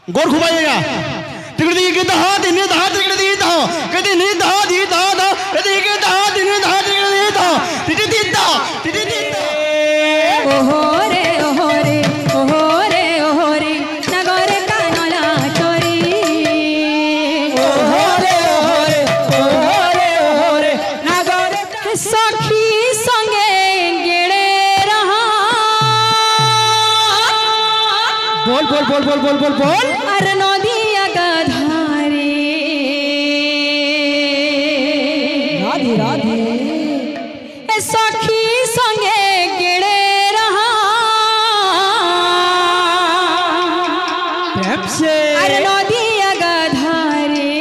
गोर घुमाइएगा तिगड़ी के दहा दिन दहा तिगड़ी दी दहा कदी नी दहा दी दहा दहा कदी के दहा दिन दहा तिगड़ी दी दहा तिटी दी दहा तिटी दी दहा ओहो रे नगरे कानला चोरी ओहो रे नगरे सखी संगे गेड़े रहा बोल बोल बोल बोल बोल बोल बोल अरे नदिया गधारे राधे राधे सखी संगे गेड़े रहा प्रेम से अरे नदिया गधारे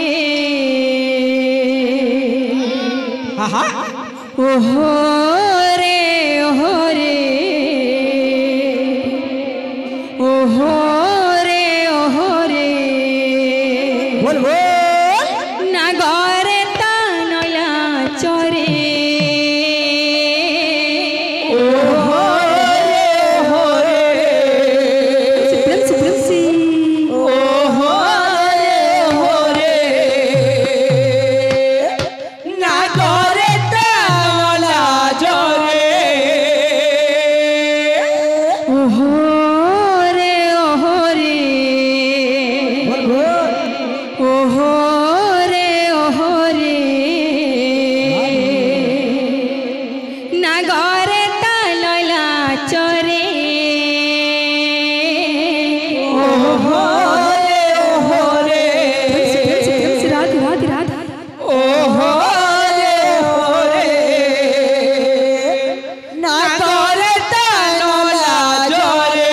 हाँ ओहो रे ओहो रे ओहो रे ओहो रे बोल बोल नागरे तानला चोरे ओहो रे प्रेम से ओहो रे नागरे तानला चोरे ओहो रे ओहो रे बोल बोल ओहो रे ओहो रे नागरे तानला चोरे ओहो रे राधे राधे राधे ओहो रे नागरे तानला चोरे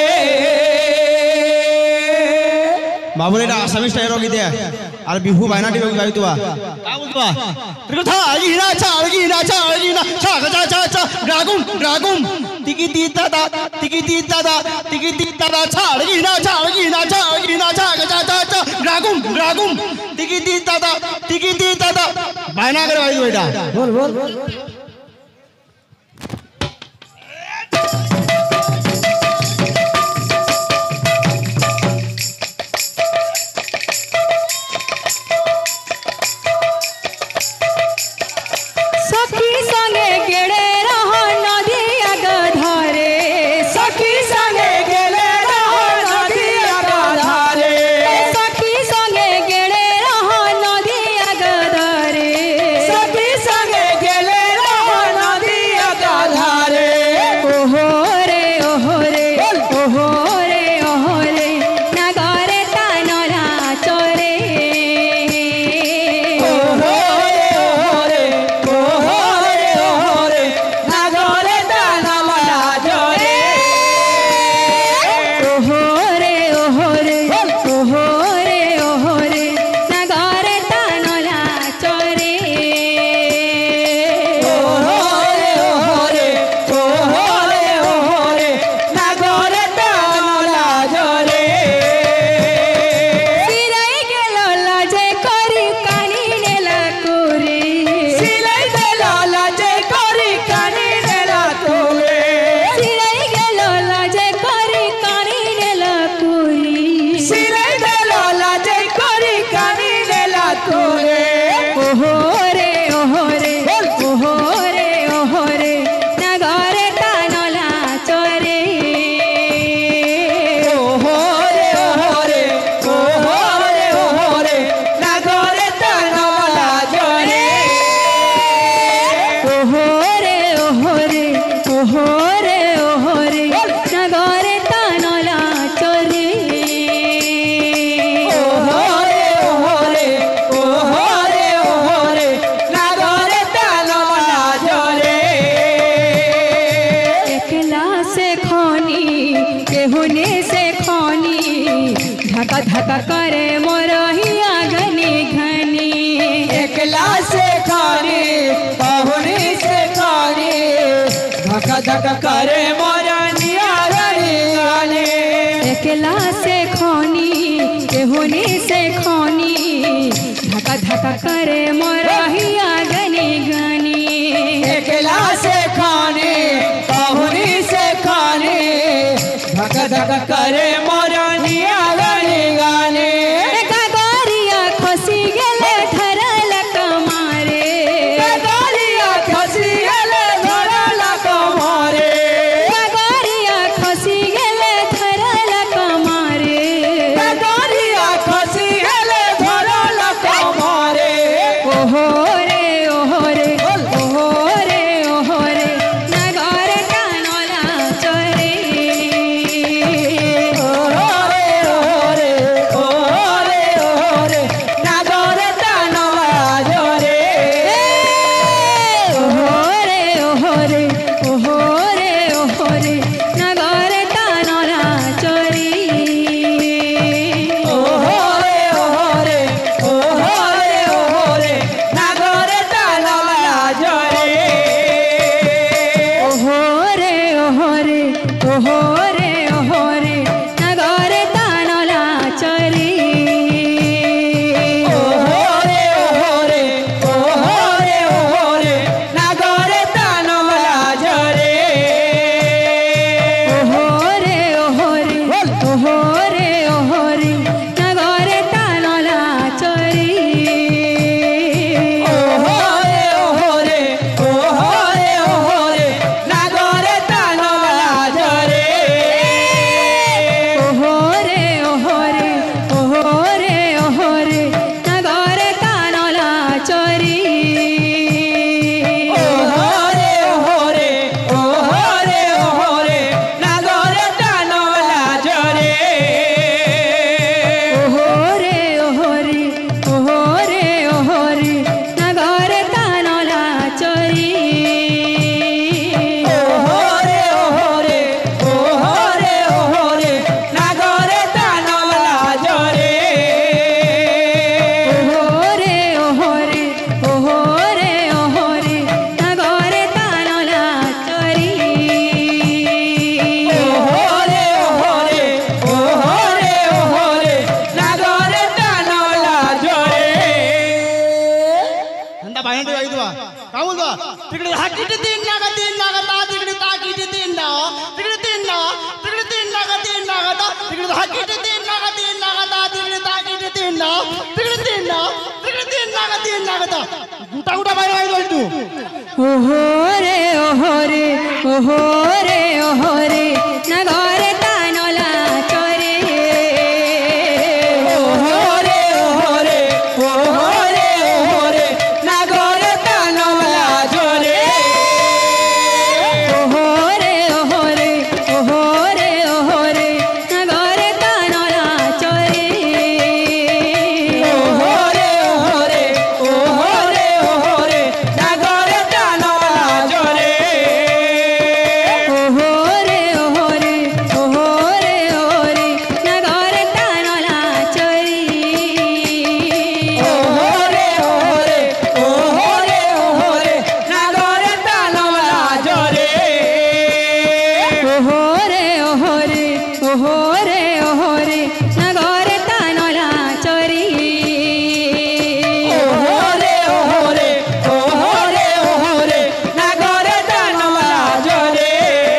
बाबूले आसामी स्टाईल होगी ते अरे बिहू बायनाटी होगी बाई तुवा काय बोलतोवा तिकडे था अळगीना छा अळगीना छा अळगीना छा गजा छा छा ड्रॅगन ड्रॅगन तिकी ती दादा तिकी ती दादा तिकी ती दादा छा अळगीना छा अळगीना छा अळगीना छा गजा छा छा ड्रॅगन ड्रॅगन तिकी ती दादा बायना करे बाई बेटा बोल बोल सखी संगे गेड़े रहा नदिया गधारे सखी संगे गेड़े रहा नदिया गधारे सखी संगे गेड़े रहा नदिया गधारे सखी संगे गेले रहो नदिया गधारे ओहो रे ओहो रे ओहो रे ओहो रे नगरे तानला चोरे ओहो रे नागरे तानला चोरे ओहो रे ओहो रे ओहो रे ओहो रे नगरे तानला चोरे ओहो रे नागरे तानला चोरे सिराई गेलो लाजे करी कानी नेला कोरे सिलाई देला लाजे करी कानी नेला तोरे सिराई गेलो लाजे करी कानी नेला कोरी सिलाई देला लाजे करी कानी नेला तोरे ओहो रे ओहो रे ओहो रे ओहो रे नगरे तानला चोरे ओहो रे नागरे तानला चोरे ओहो रे ओहो रे ओहो रे ओहो रे नगरे तानला चोरे ओहो रे नागरे तानला चोरे एकला से खानी केहुने से खानी धका धका करे मोरहिया घनी घनी एकला से खाने बाहुनी से खाने धका धका करे मोरा नियारे आने एकला से खानी केहुने से खानी धका धका करे मोरहिया घनी घनी एकला से खाने बाहुनी से खाने धका धका करे मोरा नियारे गाने ओहो रे नगरे तानला चरी ओहो रे नागरे तानला झरे ओहो रे नगरे तानला चरी ओहो रे नागरे तानला झरे ओहो रे नगरे तानला चरी ओहो रे नागरे तानला झरे ओहो रे नगरे तानला चरी ओहो रे नागरे तानला झरे ओहो रे नगरे तानला चरी ओहो रे नागरे तानला झरे हंदा बायनाटी वागी तुवा का बोलतो तिकडे हा किती तीन नागा ता तिकडे ता किती तीन नाव तिकडे तीन नागा तिकडे हा किती तीन नागा ता तिकडे ता किती तीन नाव तिकडे तीन नागा ता गुटा बाहेर वागी तू ओहो रे नगरे तानला चरी ओहो रे नागरे तानला झरे ओहो रे नगरे तानला चरी ओहो रे नागरे तानला झरे ओहो रे नगरे तानला चरी ओहो रे नागरे तानला झरे ओहो रे नगरे तानला चरी ओहो रे नागरे तानला झरे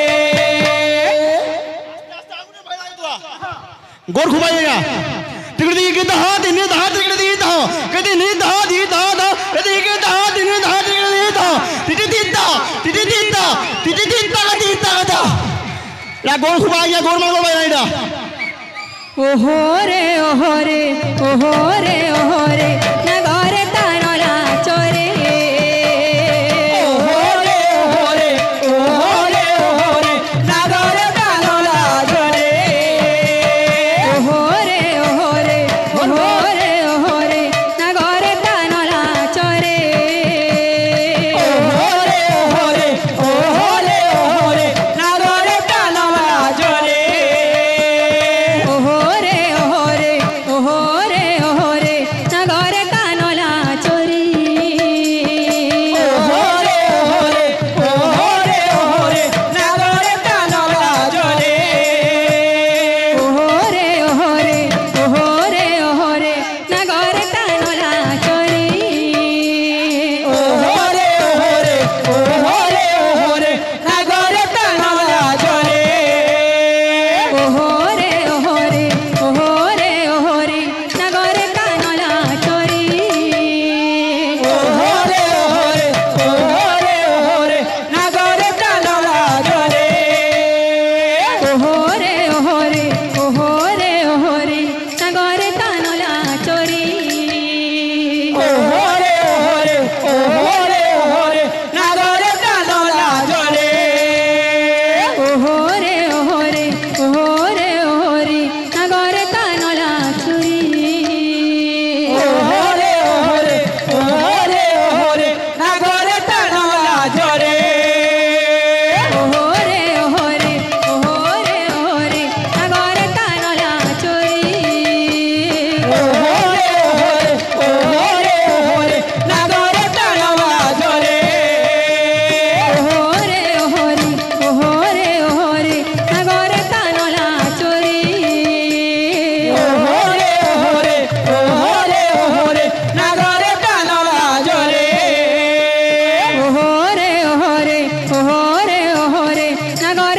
गोर खुबायेगा तिकडे दी के दहा तिने दहा तिकडे दी दहा कधी नी दहा दी दहा दहा कधी के दहा तिने दहा तिकडे दी दहा तिथे दी दहा का या गोर खुबायेगा गोर मागो बायनाईडा ओहो रे नगरे तानला चरी ओहो रे नागरे तानला झरे ओहो रे नगरे तानला चरी ओहो रे नागरे तानला झरे ओहो रे नगरे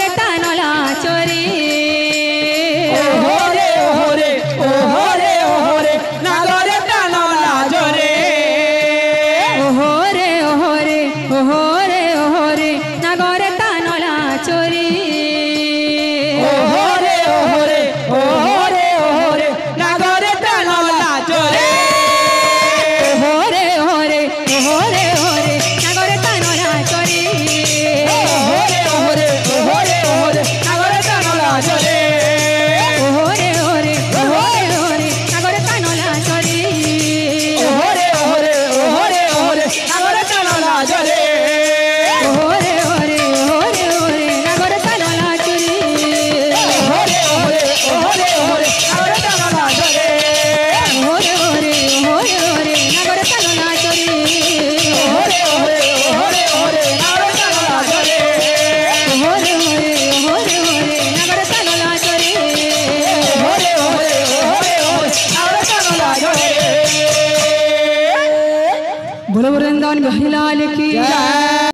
तानला चोरी ওহরে ওহরে ওহরে ওহরে নাগরে টানলা জরে ओहोरे ओहोरे ओहोरे ओहोरे नागरे तानला चोरी ওহরে ওহরে ওহরে ওহরে নাগরে টানলা জরে ओहोरे ओहोरे ओहोरे ओहोरे नागरे तानला चोरी ওহরে ওহরে ওহরে ওহরে নাগরে টানলা জরে ओहोरे ओहोरे ओहोरे ओहोरे नागरे तानला चोरी ওহরে ওহরে ওহরে ওহরে নাগরে টানলা জরে ओहोरे ओहोरे ओहोरे ओहोरे नागरे तानला चोरी ওহরে ওহরে ওহরে ওহরে নাগরে টানলা জরে ओहोरे ओहोरे ओहोरे ओहोरे नागरे तानला चोरी ওহরে ওহরে ওহরে ওহরে নাগরে টানলা জরে ओहोरे ओहोरे ओहोरे ओहोरे नागरे तानला चोरी ওহরে ওহরে ওহরে ওহরে নাগরে টানলা জরে बोलो वृंदावन बिहारी लाल की जय।